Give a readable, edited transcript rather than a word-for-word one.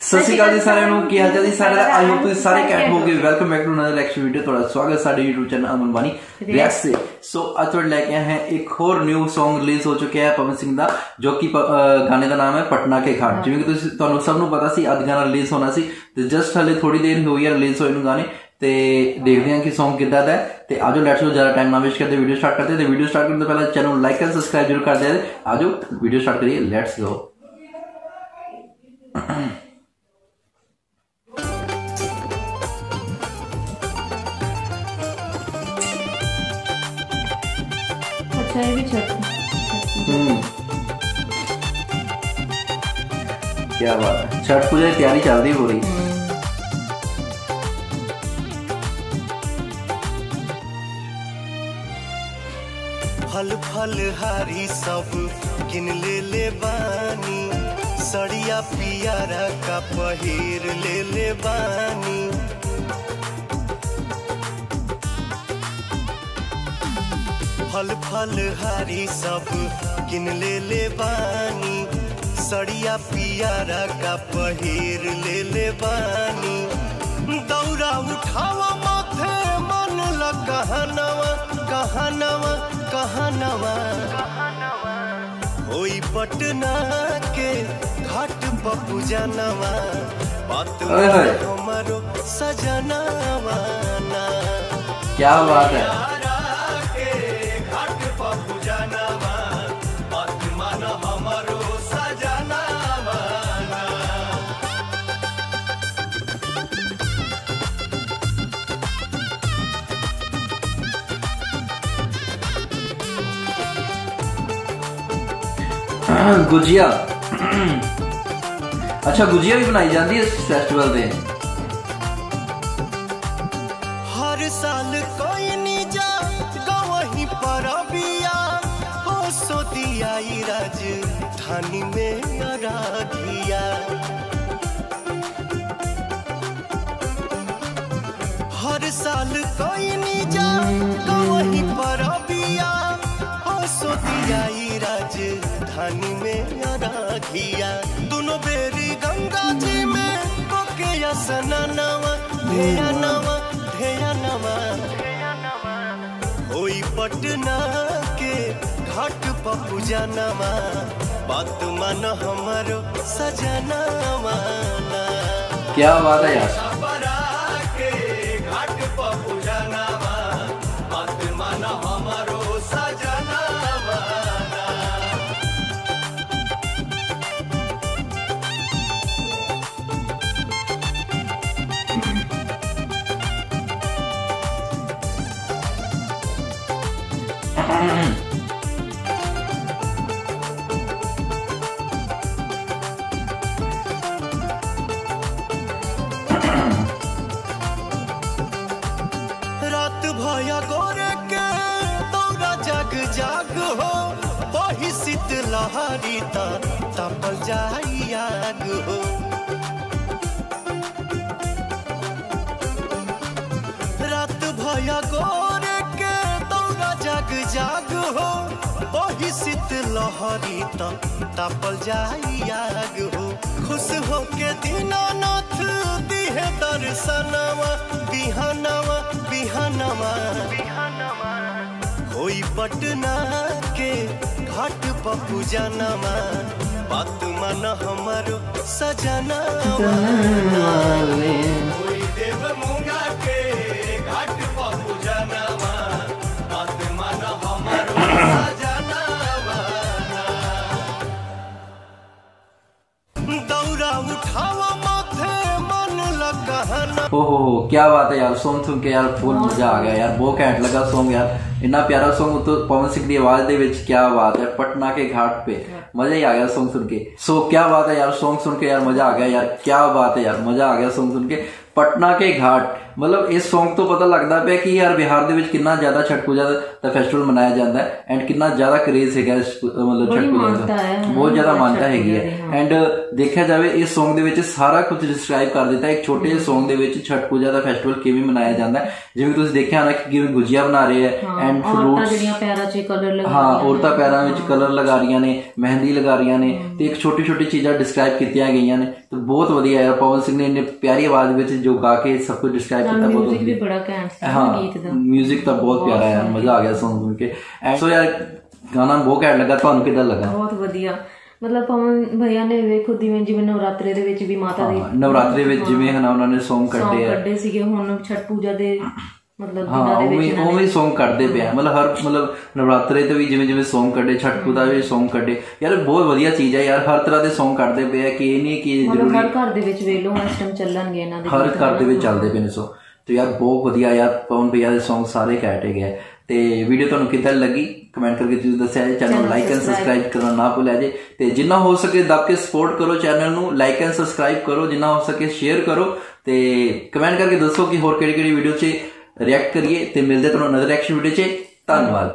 सत श्री अकाल जी सारे की हाल चाल जी सारे आई होप तुम सारे कैट हो गए। Welcome back to another next video. थोड़ा स्वागत है यूट्यूब चैनल अमन बानी रिएक्ट से। सो आज थोड़े लेके आए हैं एक और न्यू सॉन्ग रिलीज हो चुके हैं पवन सिंह दा, जो कि गाने का नाम है पटना के घाट। जिवें कि तुहानू सब नू पता सी अज गाना रिलीज होना सी ते जस्ट हले थोड़ी देर हुई है रिलीज होए नू गाने ते देखते हैं कि सॉन्ग कितना है। ते आजो लेट्स गो, ज्यादा टाइम ना वेस्ट करते वीडियो स्टार्ट करते हैं। वीडियो स्टार्ट करने से पहले चैनल लाइक एंड सब्सक्राइब जरूर कर दे। आजो वीडियो स्टार्ट करिए, लेट्स गो। अच्छा ये भी छठ क्या बात है, छठ पूजा की तैयारी चल रही हो रही। फल फल हारी सब किन ले बानी, सड़िया पियारा का पहिर ले बानी। फल फल हारी सब किन ले बानी, सड़िया पियारा का पहिर ले बानी। दौरा उठावा माथे मन ल कहनवा कहनवा कहनवा, होई पटना के घाट पप्पू जानवा, बात हमारो सजनवा ना। क्या बात है, गुजिया। अच्छा गुजिया भी बनाई जाती है इस फेस्टिवल में। हर साल कोई नहीं जा गवही परबिया, हो सो दिया राजधानी में अराधिया। हर साल कोई नहीं जा गवही परबिया, हो सो दिया राजधानी में अराधिया। दोनों बेरी गंगा जी में कोके स्नानवा ढेया नवा, होई पटना के घाट पप्पू जानवा, बात मन हमारो सजनवा ना। क्या बात है यार, रात भया गोरे के तोरा जग जाग हो, वही शीतलहरी तपल जाई आग हो। रात भया गोरे के तोरा जग जाग हो, वही शीतलहरी तपल जाई आग हो। खुश हो के दीनानाथ दिहे दर्शनवा बिहनवा बिहनवा, होई पटना के घाट पप्पू जानवा, बात मन हमारो सजनवा। होई देव मुंगा के घाट पप्पू जानवा, बात मन हमारो सजनवा। दौरा उठावा माथे मन ल कहना। हो क्या बात है यार, सॉन्ग सुन के यार फुल मजा आ गया यार। बहुत घैंट लगा सॉन्ग यार, इतना प्यारा सॉन्ग। तो पवन सिंह की आवाज दे विच क्या बात है, पटना के घाट पे मजा ही आ गया सॉन्ग सुन के। सो क्या बात है यार, सॉन्ग सुन के यार मजा आ गया यार। क्या बात है यार, मजा आ गया सॉन्ग सुन के। पटना के घाट मतलब इस सॉन्ग तो पता लगता पे कि यार बिहार दे विच कितना ज्यादा छठ पूजा का फेस्टिवल मनाया जाता है एंड कितना ज्यादा क्रेज है मतलब छठ पूजा का, बहुत ज्यादा मानता है। एंड देखा जाए इस सॉन्ग दे विच सारा कुछ डिस्क्राइब कर देता है। एक छोटे सॉन्ग दे विच छठ पूजा का फेस्टिवल किवें मनाया जाता है। जिवें तुसीं देखिया ना कि किवें गुजिया बना रहे हैं एंड फ्रूट्स हाँ औरतां पैरां विच कलर लगा रही ने मेहंदी लगा रही ने ते एक छोटी छोटी चीज़ां डिस्क्राइब कीतियां गईयां ने तो बहुत वधिया यार पवन सिंह ने इन्नी प्यारी आवाज विच जो गा के सब कुछ डिस्क्राइब किया बहुत वधिया हाँ म्यूजिक तो बहुत प्यारा यार मजा आ गया सुन के सो यार गाना बहुत घैंट लगा ਤੁਹਾਨੂੰ ਕਿੱਦਾਂ ਲੱਗਾ बहुत वधिया मतलब पवन भैया ने ਵੇਖੋ ਜਿਵੇਂ ਨਵਰਾਤਰੇ ਦੇ ਵਿੱਚ ਵੀ ਮਾਤਾ ਦੀ ਨਵਰਾਤਰੇ ਵਿੱਚ ਜਿਵੇਂ ਹਨਾ ਉਹਨਾਂ ਨੇ ਸੌਂਗ ਕੱਢੇ ਸੀਗੇ ਹੁਣ ਛਠ ਪੂਜਾ ਦੇ मतलब उवें सॉन्ग कटते पे मतलब हर मतलब नवरात्रे तो भी जिवें जिवें सॉन्ग कटे छठ पूजा भी सॉन्ग कटे यार बहुत वधिया चीज़ है यार हर तरह के सॉन्ग कटते पे है कि ये नहीं कि जरूरी हर घर दे विच वेख लो इस टाइम चलणगे इन्हां दे हर घर दे विच चलदे पे ने सो तो यार बहुत वधिया यार पवन भैया दे सॉन्ग सारे कैटे गए ते वीडियो तुहानूं किदां लगी कमेंट करके जरूर दस्सिया जे चैनल लाइक एंड सबसक्राइब करना ना भुल्लिया जे ते जिन्ना हो सके दब के सपोर्ट करो चैनल नूं लाइक एंड सबसक्राइब करो जिन्ना हो सके शेयर करो ते कमेंट करके दसो कि होर किहड़ी-किहड़ी वीडियो च रिएक्ट करिए ते मिलते तुहानूं नदर रिएक्शन वीडियो च धन्नवाद।